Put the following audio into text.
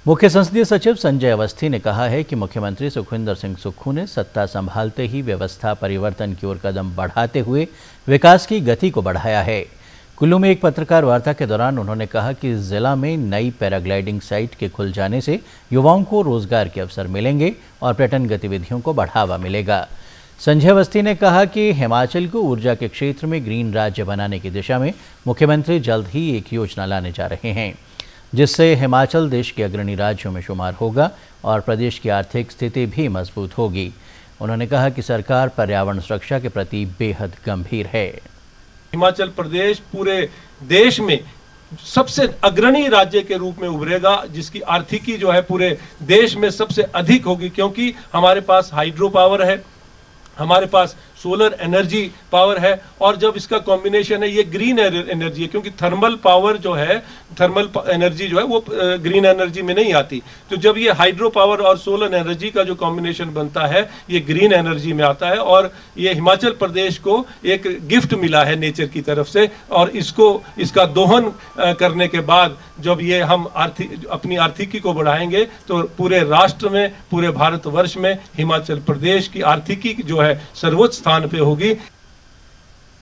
मुख्य संसदीय सचिव संजय अवस्थी ने कहा है कि मुख्यमंत्री सुखविंदर सिंह सुक्खू ने सत्ता संभालते ही व्यवस्था परिवर्तन की ओर कदम बढ़ाते हुए विकास की गति को बढ़ाया है। कुल्लू में एक पत्रकार वार्ता के दौरान उन्होंने कहा कि जिला में नई पैराग्लाइडिंग साइट के खुल जाने से युवाओं को रोजगार के अवसर मिलेंगे और पर्यटन गतिविधियों को बढ़ावा मिलेगा। संजय अवस्थी ने कहा कि हिमाचल को ऊर्जा के क्षेत्र में ग्रीन राज्य बनाने की दिशा में मुख्यमंत्री जल्द ही एक योजना लाने जा रहे हैं, जिससे हिमाचल देश के अग्रणी राज्यों में शुमार होगा और प्रदेश की आर्थिक स्थिति भी मजबूत होगी। उन्होंने कहा कि सरकार पर्यावरण सुरक्षा के प्रति बेहद गंभीर है। हिमाचल प्रदेश पूरे देश में सबसे अग्रणी राज्य के रूप में उभरेगा, जिसकी आर्थिकी जो है पूरे देश में सबसे अधिक होगी, क्योंकि हमारे पास हाइड्रो पावर है, हमारे पास सोलर एनर्जी पावर है, और जब इसका कॉम्बिनेशन है ये ग्रीन एनर्जी है, क्योंकि थर्मल पावर जो है, थर्मल एनर्जी जो है वो ग्रीन एनर्जी में नहीं आती। तो जब ये हाइड्रो पावर और सोलर एनर्जी का जो कॉम्बिनेशन बनता है ये ग्रीन एनर्जी में आता है, और ये हिमाचल प्रदेश को एक गिफ्ट मिला है नेचर की तरफ से। और इसका दोहन करने के बाद जब ये हम अपनी आर्थिकी को बढ़ाएंगे तो पूरे राष्ट्र में, पूरे भारतवर्ष में हिमाचल प्रदेश की आर्थिकी जो है सर्वोच्च स्थान पे होगी।